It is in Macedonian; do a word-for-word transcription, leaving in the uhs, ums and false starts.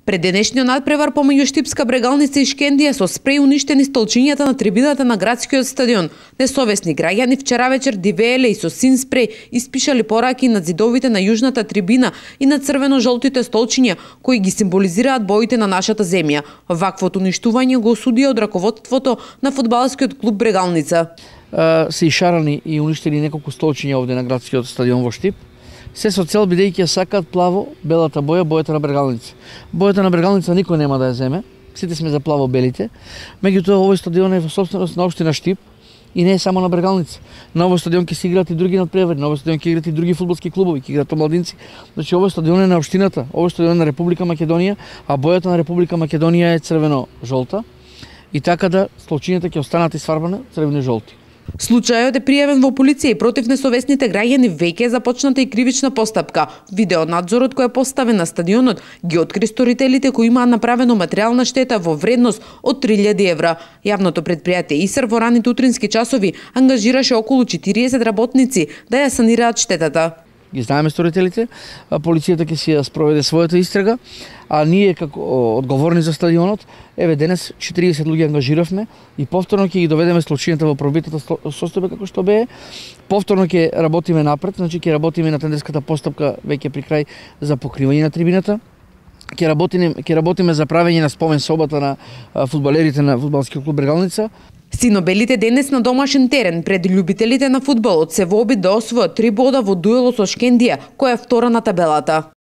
Пред денешниот надпревар помеѓу Штипска Брегалница и Шкендија со спреј уништени столчињата на трибината на градскиот стадион. Несовесни граѓани вчера вечер дивееле и со син спреј испишали пораки над зидовите на јужната трибина и на црвено-жолтите столчиња кои ги символизираат боите на нашата земја. Ваквото уништување го осудија од раководството на фудбалскиот клуб Брегалница. Се ишарани и уништени неколку столчиња овде на градскиот стадион во Штип. Се со цел бидејќи ја сакаат плаво, белата боја, бојата на Брегалница. Бојата на Брегалница никој нема да ја земе, сите сме за плаво-белите. Меѓутоа, овој стадион е во собственост на општина Штип и не е само на Брегалница. На овој стадион ќе се играат и други надпревари, на овој стадион ќе играат и други фудбалски клубови, ќе играат омладинци. Значи, овој стадион е на општината, овој стадион е на Република Македонија, а бојата на Република Македонија е црвено-жолта и така да столчињата ќе останат изфарбани црвено-жолти. Случајот е пријавен во полиција и против несовесните граѓани веќе е започната и кривична постапка. Видеонадзорот кој е поставен на стадионот ги откри сторителите кои имаат направено материјална штета во вредност од три илјади евра. Јавното предпријатие ИСР во раните утрински часови ангажираше околу четириесет работници да ја санираат штетата. Ги знаеме сторителите, полицијата ќе си ја спроведе својата истрага, а ние како одговорни за стадионот, еве денес четириесет луѓе ангажиравме и повторно ќе ги доведеме случајната во пробитата состојба како што бее. Повторно ќе работиме напред, значи ќе работиме на тендерската постапка веќе при крај за покривање на трибината. Ќе работиме, ќе работиме за правење на спомен собата на фудбалерите на фудбалскиот клуб Брегалница. Синобелите денес на домашен терен пред љубителите на фудбалот се во обид да освојат три бода во дуелот со Шкендија, која е втора на табелата.